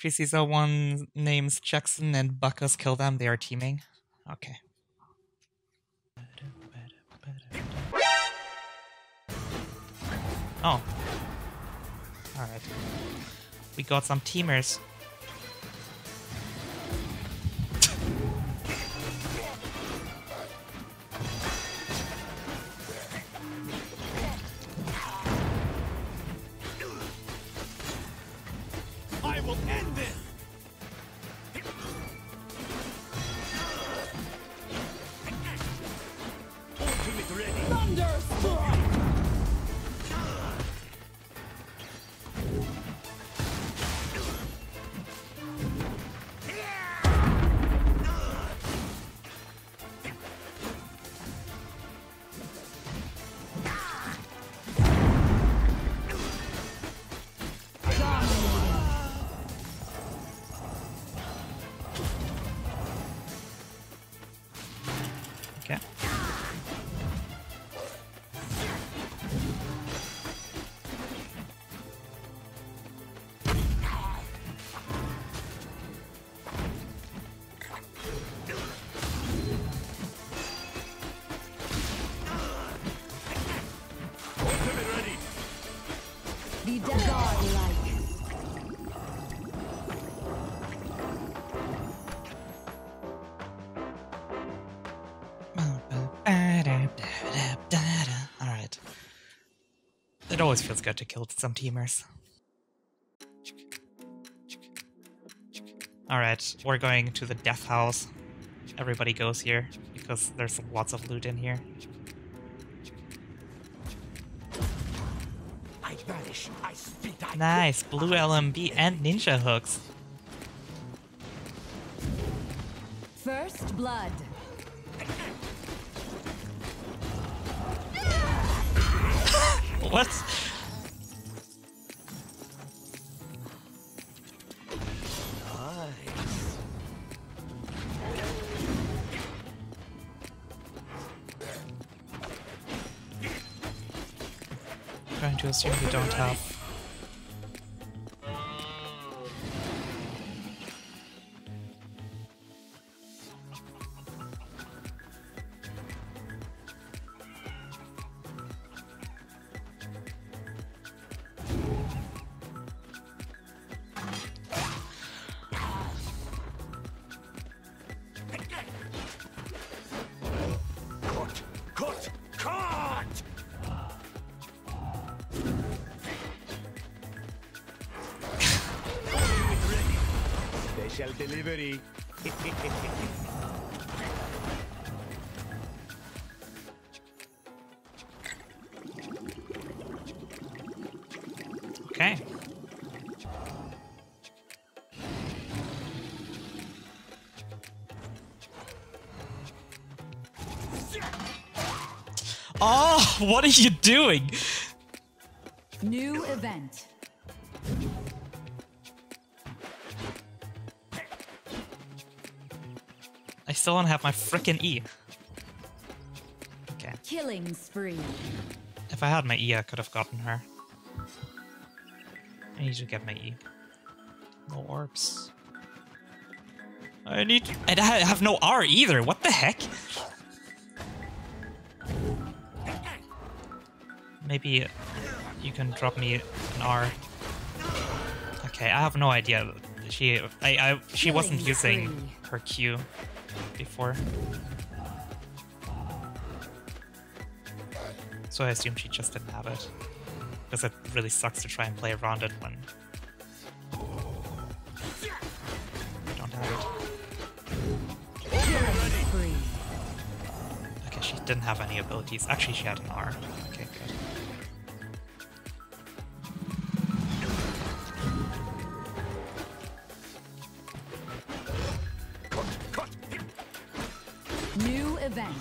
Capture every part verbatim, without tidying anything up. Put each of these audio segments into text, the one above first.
P C zero one names Jackson and Buckers kill them. They are teaming. Okay. Oh. Alright. We got some teamers. I will end this! Ultimate ready! Thunderstruck! Okay. Ultimate ready! The godlike. Alright. It always feels good to kill some teamers. Alright, we're going to the death house. Everybody goes here, because there's lots of loot in here. I vanish, I speed, I Nice, blue L M B and ninja hooks. First blood. What? Nice. I'm going to assume we don't have. Cut, cut, cut! Ultimate ready! Special delivery! Okay. Oh, what are you doing? New event. I still don't have my frickin' E. Okay. Killing spree. If I had my E, I could have gotten her. I need to get my E. No orbs. I need... I have no R either, what the heck? Maybe you can drop me an R. Okay, I have no idea. She, I, I, she wasn't using her Q before. So I assume she just didn't have it. Because it really sucks to try and play around it when you don't have it. Okay, she didn't have any abilities. Actually, she had an R. Okay, good. New event.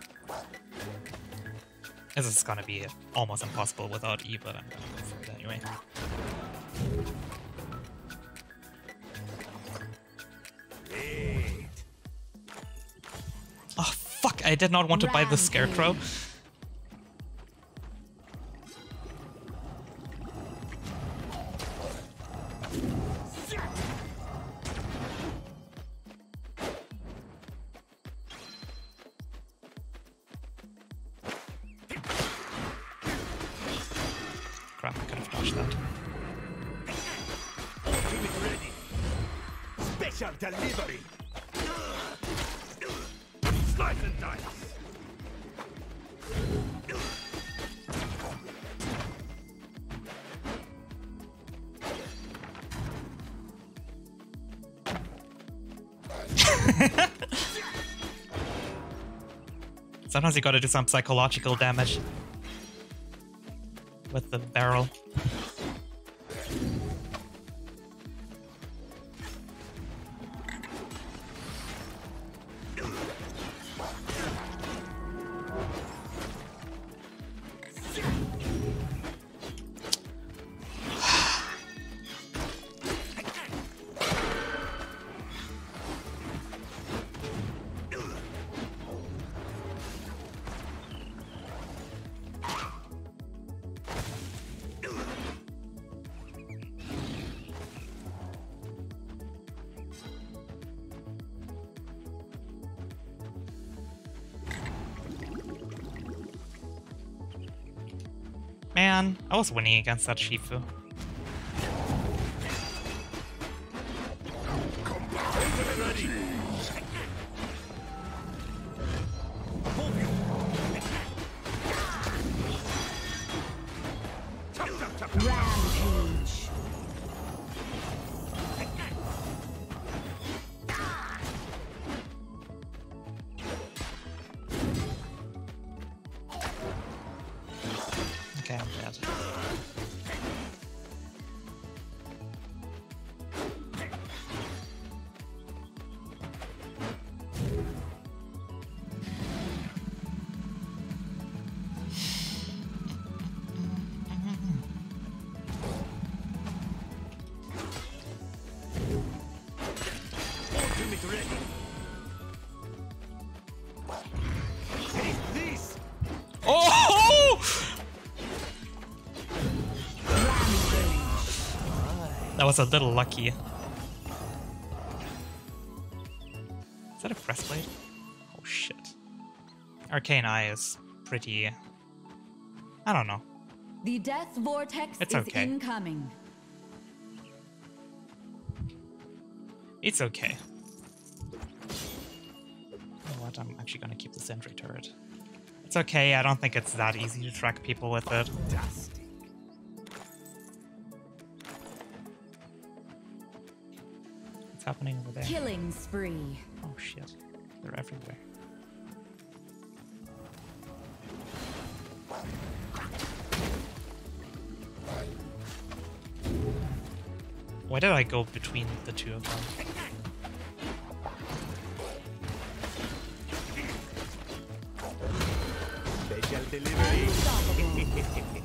This is gonna be almost impossible without E, but I'm gonna go for it anyway. Oh fuck, I did not want to buy the Scarecrow. Special delivery. Slice and dice. Sometimes you gotta do some psychological damage with the barrel. Man, I was winning against that Shifu. Rampage. Okay, I'm dead. Ultimate ready. Take this. Oh! That was a little lucky. Is that a breastplate? Oh shit. Arcane Eye is pretty... I don't know. The death vortex It's is okay. incoming. It's okay. You know what? I'm actually gonna keep the sentry turret. It's okay, I don't think it's that easy to track people with it. Fantastic. What's happening over there? Killing spree. Oh shit. They're everywhere. Why did I go between the two of them? Special delivery.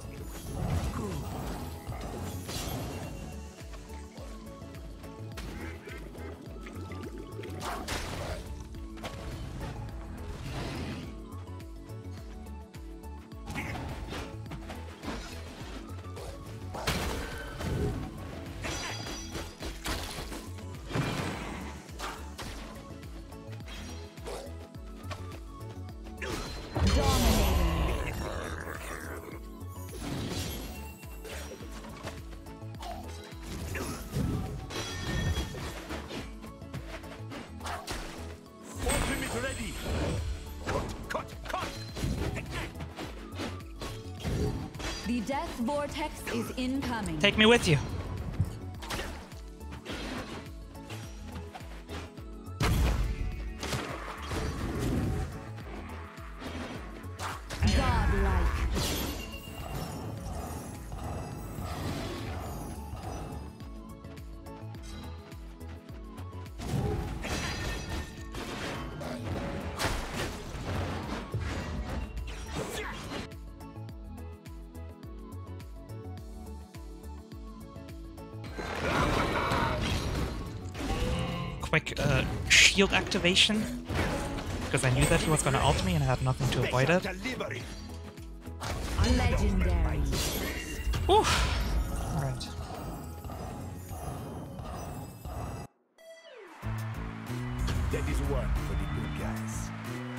Ultimate ready. Cut, cut, cut. The death vortex is incoming. Take me with you. Godlike. Quick uh, shield activation. Because I knew that he was gonna ult me and I had nothing to avoid it. Delivery. Legendary. Whew. Alright. That is one for the good guys.